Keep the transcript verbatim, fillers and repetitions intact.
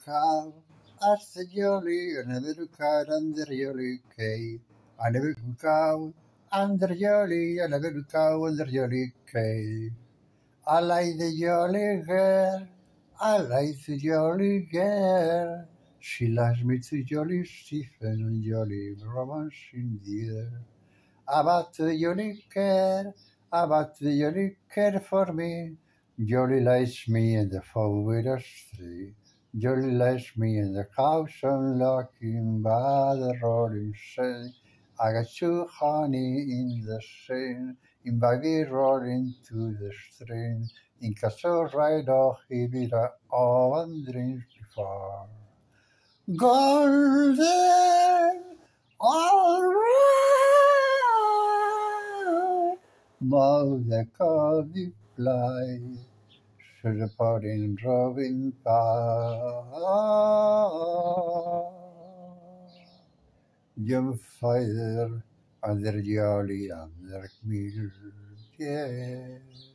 cow, asked the Yoli, and a little cow under Yoli cave. And a little cow under Yoli, and a little cow under Yoli cave. I like the jolly girl, I like the jolly girl. She likes me to jolly Stephen and jolly romance indeed. About the jolly care, about the jolly care for me. Jolly lies me in the forward tree. Jolly lies me in the house unlocking by the rolling sea. I got two honey in the stream, in baby rolling to the stream. In castle ride off, he be the all dreams before. Golden, all right, mouth the covey fly, should the potting droving by. Jump fire under jolly under mill, yeah.